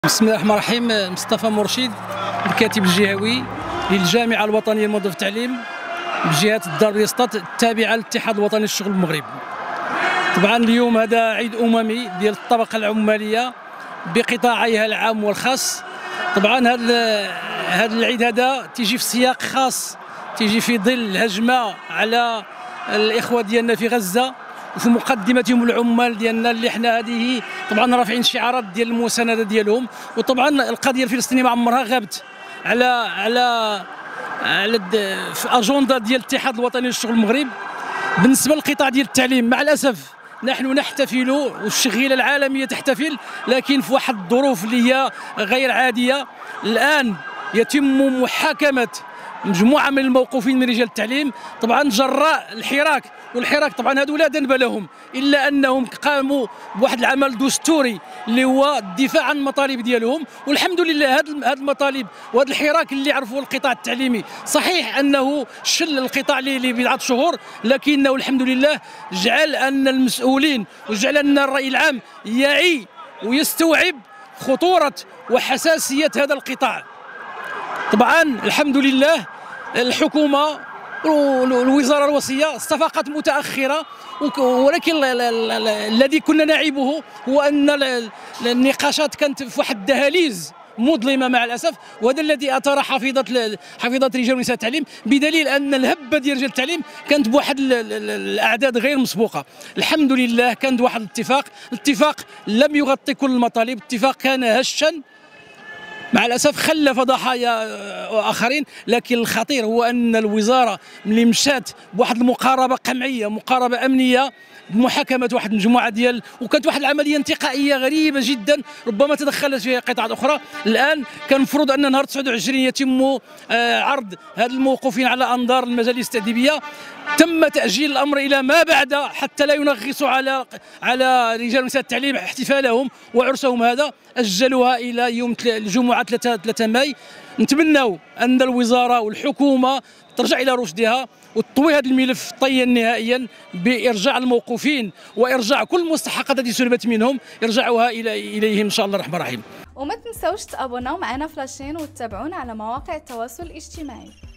بسم الله الرحمن الرحيم. مصطفى مرشد، الكاتب الجهوي للجامعة الوطنية للموظف التعليم بجهة الدار بيسطات التابعة للاتحاد الوطني للشغل المغرب. طبعا اليوم هذا عيد أممي ديال الطبقة العمالية بقطاعيها العام والخاص. طبعا هذا العيد هذا تيجي في سياق خاص، تيجي في ظل هجمة على الإخوة ديالنا في غزة، وفي مقدمتهم العمال ديالنا اللي حنا هذه طبعا رافعين شعارات ديال المسانده ديالهم. وطبعا القضيه الفلسطينيه ما عمرها غابت على في اجنده ديال الاتحاد الوطني للشغل المغرب. بالنسبه للقطاع ديال التعليم مع الاسف نحن نحتفل والشغيله العالميه تحتفل، لكن في واحد الظروف اللي هي غير عاديه. الان يتم محاكمه مجموعه من الموقوفين من رجال التعليم طبعا جراء الحراك، والحراك طبعا هذو لا ذنب لهم الا انهم قاموا بواحد العمل دستوري اللي هو الدفاع عن المطالب ديالهم. والحمد لله هذه المطالب وهذا الحراك اللي عرفوه القطاع التعليمي، صحيح انه شل القطاع لبضعه شهور، لكنه الحمد لله جعل ان المسؤولين وجعل ان الراي العام يعي ويستوعب خطوره وحساسيه هذا القطاع. طبعا الحمد لله الحكومه والوزاره الوصيه استفاقت متاخره، ولكن الذي كنا نعيبه هو ان النقاشات كانت في واحد الدهاليز مظلمه مع الاسف، وهذا الذي اثار حفيظه رجال ونساء التعليم، بدليل ان الهبه ديال رجال التعليم كانت بواحد الاعداد غير مسبوقه. الحمد لله كان واحد الاتفاق لم يغطي كل المطالب، اتفاق كان هشا مع الاسف خلف ضحايا اخرين. لكن الخطير هو ان الوزاره ملي مشات بواحد المقاربه قمعيه، مقاربه امنيه بمحاكمه واحد المجموعه ديال، وكانت واحد العمليه انتقائيه غريبه جدا ربما تدخلت فيها قطاعات اخرى. الان كان المفروض ان نهار 29 يتم عرض هاد الموقوفين على انظار المجالس التاديبيه. تم تاجيل الامر الى ما بعد حتى لا ينغصوا على رجال ونساء التعليم احتفالهم وعرسهم. هذا اجلوها الى يوم الجمعه 3 ماي. نتمنوا ان الوزاره والحكومه ترجع الى رشدها وتطوي هذا الملف طيا نهائيا بارجاع الموقوفين وارجاع كل المستحقات التي سلبت منهم، يرجعوها اليهم ان شاء الله الرحمن الرحيم. وما تنسوش تابوناو معنا في لاشين وتتابعونا على مواقع التواصل الاجتماعي.